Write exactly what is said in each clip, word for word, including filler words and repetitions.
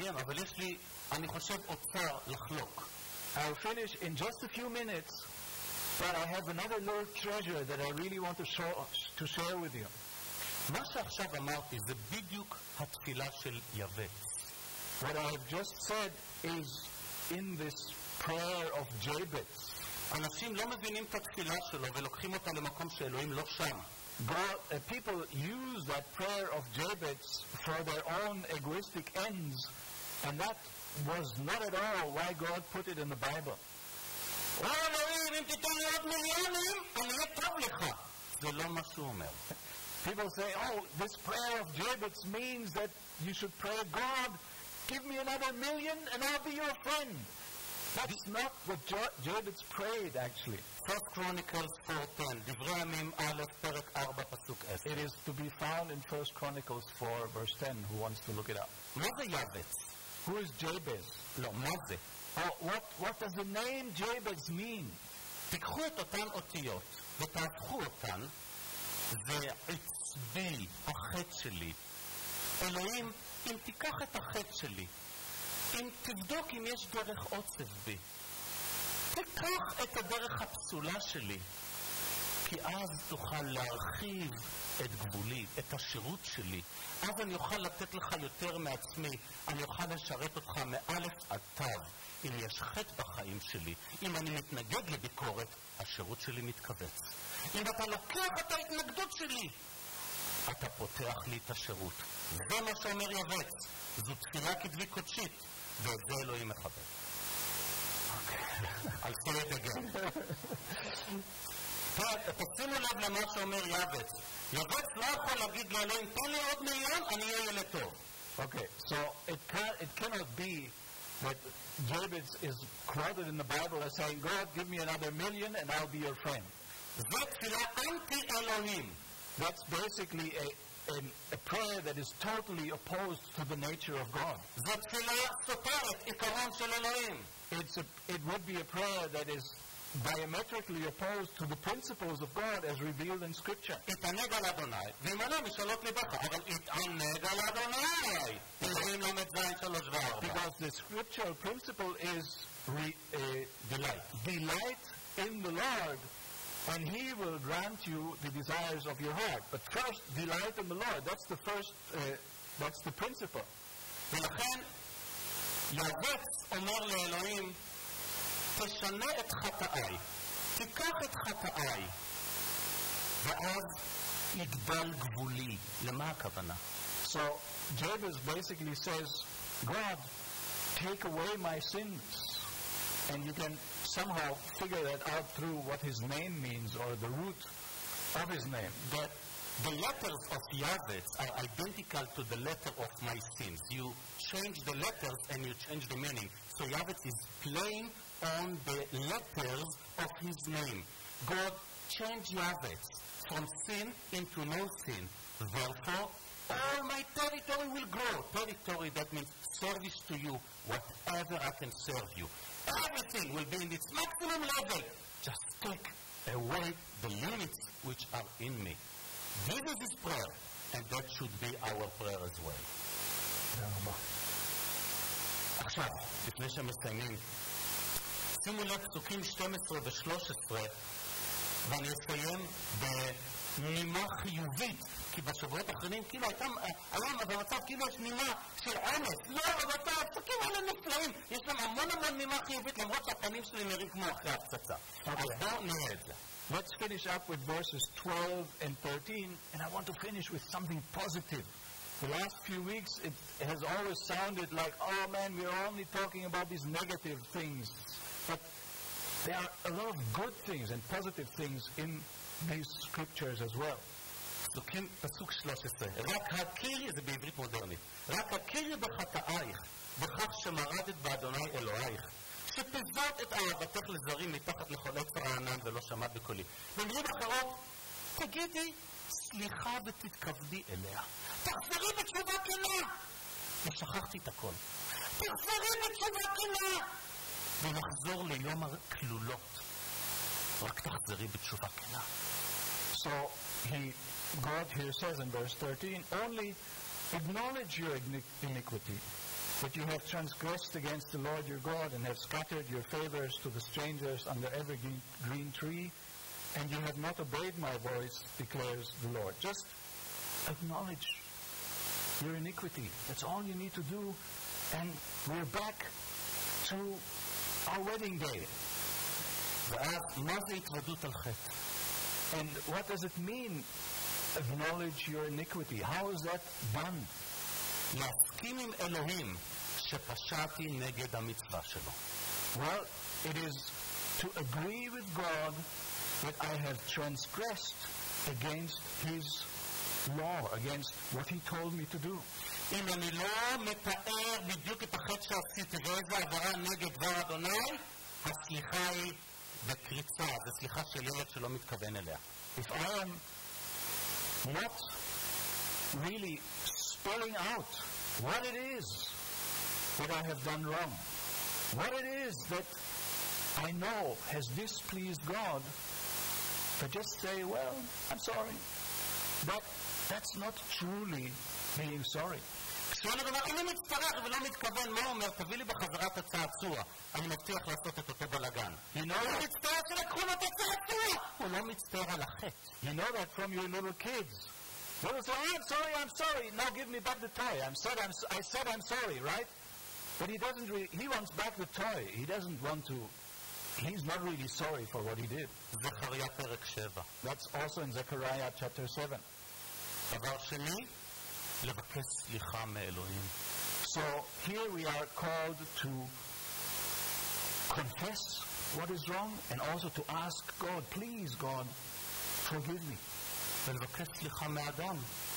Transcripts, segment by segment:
אסיים, אבל יש לי, אני חושב, אוצר לחלוק. I'll finish in just a few minutes, but I have another little treasure that I really want to, show, to share with you. מה שעכשיו אמרתי זה בדיוק התפילה של יבץ. What I have just said is in this prayer of Jabez. אנשים לא מבינים את התפילה שלו ולוקחים אותה למקום שאלוהים לא שם. God, uh, people use that prayer of Jabez for their own egoistic ends, and that was not at all why God put it in the Bible. אלוהים, אם תיתן לי עוד מיליונים, אני אהיה טוב לך. זה לא מה שהוא אומר. People say, oh, this prayer of Jabez means that you should pray, God, give me another million and I'll be your friend. That's not what Jabez prayed, actually. First Chronicles four ten, דברי הימים א', פרק ארבע, פסוק עשר. It is to be found in First Chronicles four, verse ten, who wants to look it up. מה זה יבץ? Who is Jabez? לא, מה זה? Oh, what, what does the name Jabez mean? תיקחו את אותן אותיות ותהפכו אותן, ועצבי, החטא שלי. אלוהים, אם תיקח את החטא שלי, אם תבדוק אם יש דרך עוצב בי, תיקח את הדרך הפסולה שלי, כי אז תוכל להרחיב את גבולי, את השירות שלי. אז אני אוכל לתת לך יותר מעצמי, אני אוכל לשרת אותך מאלף עד תו. אם יש חטא בחיים שלי, אם אני מתנגד לביקורת, השירות שלי מתכווץ. אם אתה לוקח את ההתנגדות שלי, אתה פותח לי את השירות. זה מה שאומר יבץ. זו תפילה כדבי קודשית, ואת זה אלוהים מכבד. I'll say it again. תשימו לב למה שאומר יבץ. יבץ לא יכול להגיד לאלוהים, תן לי עוד מיליון, אני אהיה ילד טוב. Okay, so it, can, it cannot be that Jabez is quoted in the Bible as saying, God, give me another million and I'll be your friend. זו תפילה אנטי-אלוהים. That's basically a, a, a prayer that is totally opposed to the nature of God. זו תפילה סותרת עיקרון של אלוהים. It's a, it would be a prayer that is diametrically opposed to the principles of God as revealed in Scripture. התענג על אדוני, וימנע משאלות ליבך, אבל התענג על אדוני. תהילים למד זין שלוש וארבע. Because the scriptural principle is re, uh, delight. Delight in the Lord, and He will grant you the desires of your heart. But first, delight in the Lord. That's the first, uh, that's the principle. ולכן, יבץ אומר לאלוהים, תשנה את חטאי, תיקח את חטאי, ואז יגדל גבולי. למה הכוונה? So, Jabez basically says, God, take away my sins. And you can somehow figure that out through what his name means, or the root of his name. The, the letters of Yavets are identical to the letter of my sins. You change the letters and you change the meaning. So Yavets is playing on the letters of his name. God changed Yavets from sin into no sin. Therefore, all my territory will grow. Territory, that means service to you, whatever I can serve you. Everything will be in its maximum level. Just take away the limits which are in me. This is his prayer, and that should be our prayer as well. עכשיו, לפני שמסיימים, שימו לב פסוקים שתים עשרה ו-שלוש עשרה, ואני אסיים בנימה חיובית, כי בשבועות האחרונים כאילו הייתה, היום במצב כאילו יש נימה של עומס. לא, אבל הפסוקים האלה נפלאים. יש להם המון המון נימה חיובית, למרות שהפנים שלי נראים כמו אחרי הפצצה. אז בואו נראה את זה. Let's finish up with verses twelve and thirteen, and I want to finish with something positive. The last few weeks, it has always sounded like, oh man, we're only talking about these negative things. But there are a lot of good things and positive things in these scriptures as well. פסוקים, פסוק שלוש עשרה. רק הכירי, זה בעברית מודרנית, רק הכירי בחטאייך, בכך שמרדת באדוני אלוהיך, שפיזרת את אהבתך לזרים מתחת לכל עצר הענן ולא שמעת בקולי. במילים אחרות, תגידי סליחה ותתכבדי אליה. תחזרי בתשובה כנה. ושכחתי את הכל. תחזרי בתשובה כנה. ונחזור ליום הכלולות. רק תחזרי בתשובה כנה. So he, God here says in verse thirteen, only acknowledge your iniquity But you have transgressed against the Lord your God and have scattered your favors to the strangers under every green, green tree, and you have not obeyed my voice, declares the Lord. Just acknowledge your iniquity. That's all you need to do, and we're back to our wedding day. ואז, מה זה התוודות על חטא? And what does it mean, acknowledge your iniquity? How is that done? להסכים עם אלוהים שפשעתי נגד המצווה שלו. Well, it is to agree with God that I have transgressed against His law, against what He told me to do. אם אני לא מתאר בדיוק את החטא שעשיתי ואיזה עברה נגד דבר אדוני, הסליחה היא בקריצה, זו סליחה של ילד שלא מתכוון אליה. If I am not really spelling out what it is that I have done wrong, what it is that I know has displeased God, to just say, well, I'm sorry. But that's not truly being sorry. כשאני אומר, אני מצטרח ולא מתכוון, מה אומר? תביא לי בחזרה את הצעצוע. אני מבטיח לעשות את אותו בלגן. You know הוא that, מצטער שלקחו לו את הצעצוע! הוא לא מצטער על החטא. you know that from your little kids. They will say, I'm sorry, I'm sorry. Now give me back the toy. I'm said, I'm, I said I'm sorry, right? But he doesn't really, he wants back the toy. He doesn't want to, he's not really sorry for what he did. זכריה פרק שבע. That's also in Zechariah chapter seven. דבר שני, לבקש סליחה מאלוהים. So here we are called to confess what is wrong and also to ask God, please God, forgive me. ולבקש סליחה מאדם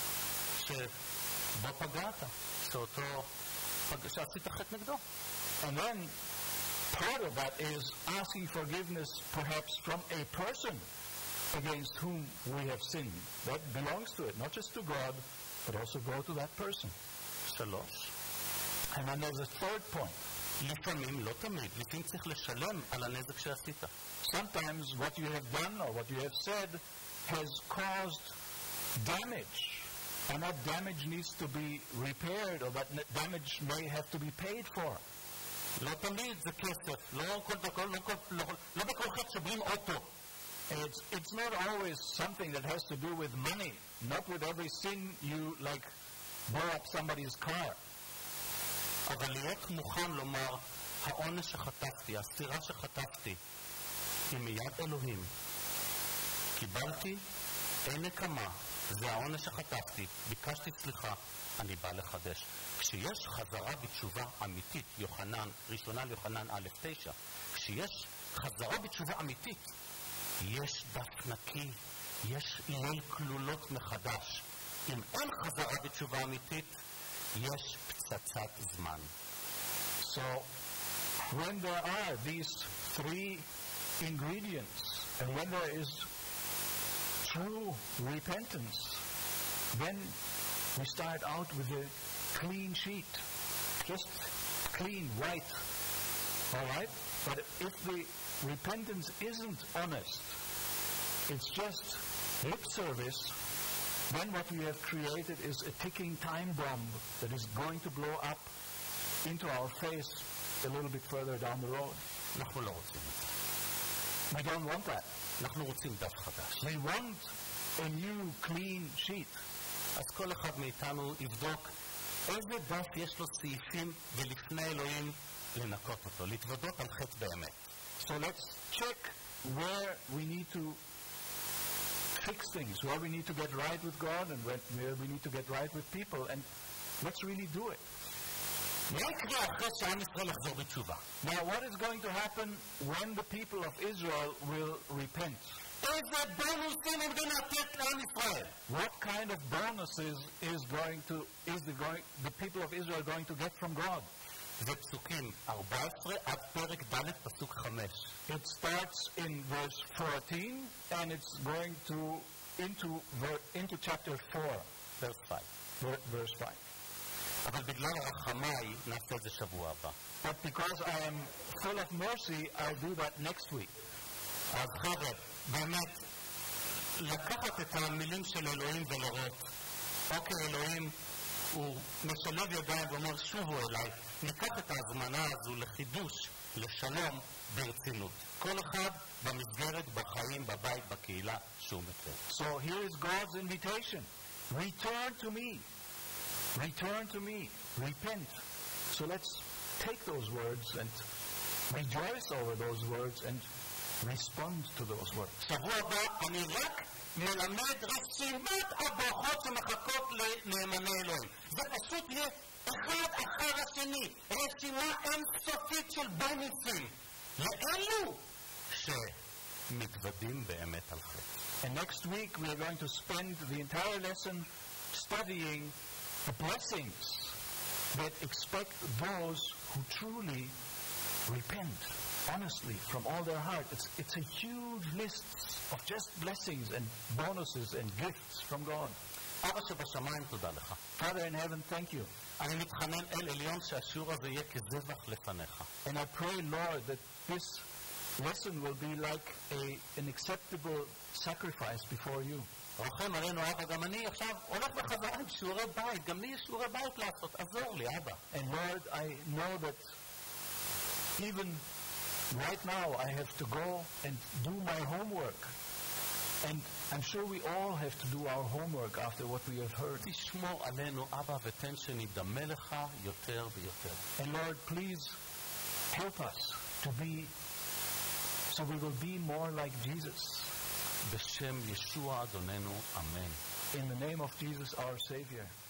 שבו פגעת, שאותו, שעשית חטא נגדו. And then part of that is asking forgiveness perhaps from a person against whom we have sinned. That belongs to it, not just to God, but also go to that person. שלוש. And then there's a third point. לפעמים, לא תמיד, לפעמים צריך לשלם על הנזק שעשית. Sometimes what you have done or what you have said has caused damage, and that damage needs to be repaired, or that damage may have to be paid for. לא תמיד זה כסף, לא כל דקה, לא, לא, לא בכל חטא שוברים אוטו. It's, it's not always something that has to do with money. Not with every sin you, like, blow up somebody's car. אבל להיות מוכן לומר, העונש שחטפתי, הסירה שחטפתי, היא מיד אלוהים. קיבלתי, אין נקמה, זה העונש שחטפתי, ביקשתי סליחה, אני בא לחדש. כשיש חזרה בתשובה אמיתית, יוחנן, ראשונה ליוחנן א' תשע, כשיש חזרה בתשובה אמיתית, יש דף נקי, יש ליל כלולות מחדש. אם אין חזרה בתשובה אמיתית, יש פצצת זמן. So, when there are these three ingredients, and when there is true repentance, then we start out with a clean sheet, just clean, white, all right? But if the repentance isn't honest, it's just lip service, then what we have created is a ticking time bomb that is going to blow up into our face a little bit further down the road. אנחנו לא רוצים את זה. We don't want that. אנחנו רוצים דף חדש. We want a new, clean sheet. אז כל אחד מאיתנו יבדוק איזה דף יש לו סעיפים ולפני אלוהים לנקות אותו, להתוודות על חטא באמת. So let's check where we need to fix things, where we need to get right with God and where we need to get right with people, and let's really do it. מה יקרה אחרי שעם ישראל יחזור בתשובה? Now, what is going to happen when the people of Israel will repent? איזה בונוסים הם יכולים לתת לעם ישראל? What kind of bonuses is going to is the going the people of Israel going to get from God? זה פסוקים ארבע עשרה עד פרק ד' פסוק חמש. It starts in verse fourteen and it's going to into ver, into chapter four, verse five. ver, verse five. אבל בגלל הרחמיי נעשה את זה שבוע הבא. But because I am full of mercy, I'll do that next week. אז חבר'ה, באמת, לקחת את המילים של אלוהים ולראות, אוקיי אלוהים, הוא משלב ידיים ואומר, שובו אליי, ניקח את ההזמנה הזו לחידוש, לשלום, ברצינות. כל אחד במסגרת, בחיים, בבית, בקהילה שהוא מכיר. So here is God's invitation. Return to me. Return to me. Repent. So let's take those words and rejoice over those words and respond to those words. שבוע הבא אני רק מלמד רשימת הברכות שמחכות לנאמני אלוהים. זה פשוט יהיה אחד אחר השני, רשימה אינסופית של בונוסים לאלו שמתוודים באמת על חטא. And next week we are going to spend the entire lesson studying the blessings that expect those who truly repent honestly from all their heart. It's, it's a huge list of just blessings and bonuses and gifts from God. אבא שבשמיים, תודה לך. Father in heaven, thank you. אני מתחנן אל עליון שהשיעור הזה יהיה כזבח לפניך. And I pray, Lord, that this lesson will be like a, an acceptable sacrifice before you. רחם עלינו, אבא, גם אני עכשיו הולך בחזרה עם שיעורי בית, גם לי יש שיעורי בית לעשות, עזור לי, אבא. And Lord, I know that even right now I have to go and do my homework. And I'm sure we all have to do our homework after what we have heard. תשמור עלינו, אבא, ותן שנדמה לך יותר ויותר. And Lord, please help us to be, so we will be more like Jesus. בשם ישוע אדוננו, אמן. In the name of Jesus, our Savior.